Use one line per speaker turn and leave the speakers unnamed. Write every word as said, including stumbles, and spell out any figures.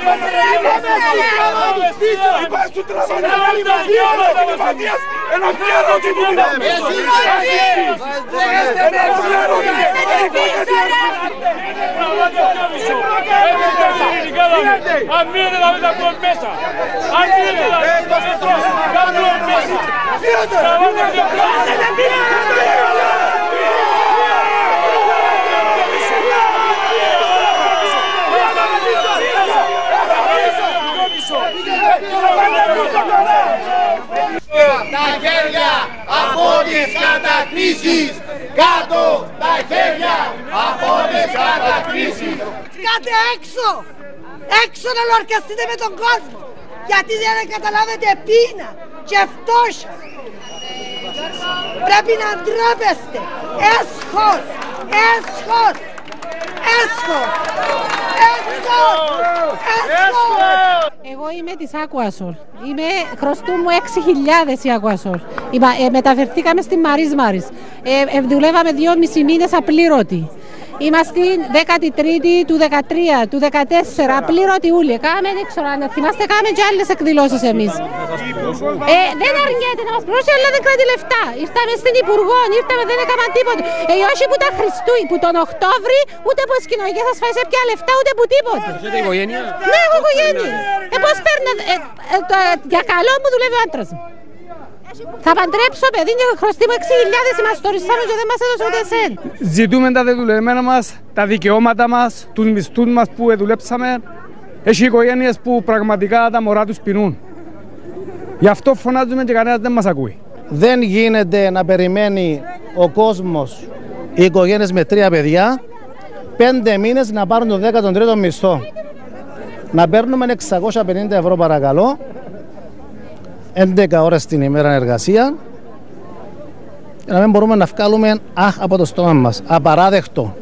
Αν μείνετε να μην τα πούμε μέσα. Αν μείνετε να μην τα πούμε μέσα.
Τα χέρια από τις κατακρίσεις! Κάτω τα χέρια από τις κατακρίσεις!
Κάτε έξω! Έξω να λορκαστείτε με τον κόσμο! Γιατί δεν καταλάβετε πείνα και φτώχεια! Πρέπει να ντρέπεστε! Έσχος! Έσχος! Έσχος! Έσχος! Έσχος!
Εγώ είμαι της Aquasol. Είμαι, χρωστούν μου έξι χιλιάδες η Aquasol. Ε, μεταφερθήκαμε στη Μαρίς Μαρίς. Ε, ε, δουλεύαμε δυόμισι μήνες απλήρωτοι. Είμαστε δέκατη τρίτη του δεκατρία, του δεκατέσσερα, απλήρωτοι ούλοι. Κάμε, δεν ξέρω αν θυμάστε, κάμε και άλλες εκδηλώσεις εμείς. Ε, δεν αρνιέται να μας πληρώσει, αλλά δεν κρατεί λεφτά. Ήρθαμε στην Υπουργό, ήρθαμε, δεν έκαναν τίποτα. Ε, όχι που τα Χριστούγεννα, που τον Οκτώβρη, ούτε που τις κοινωνικές ασφάλειες πια λεφτά, ούτε που τίποτα.
Έχετε οικογένεια?
Ναι, έχω οικογένεια. Ε, πώς παίρνω, ε, ε, το, για καλό μου δουλεύει ο άντρας μου. Θα παντρέψω παιδί και χρωστή μου έξι χιλιάδες, είμαστε τοριστάμε και δεν μας έδωσε ούτε σεν.
Ζητούμε τα δεδουλεμένα μας, τα δικαιώματα μας, τους μισθούς μας που δουλέψαμε. Έχει οικογένειες που πραγματικά τα μωρά τους πεινούν. Γι' αυτό φωνάζουμε και κανένας δεν μας ακούει.
Δεν γίνεται να περιμένει ο κόσμος, οι οικογένειες με τρία παιδιά, πέντε μήνες να πάρουν το δέκατο τρίτο μισθό. Να παίρνουμε εξακόσια πενήντα ευρώ παρακαλώ, έντεκα ώρες την ημέρα εργασία, και να μην μπορούμε να βγάλουμε αχ από το στόμα μας. Απαράδεκτο.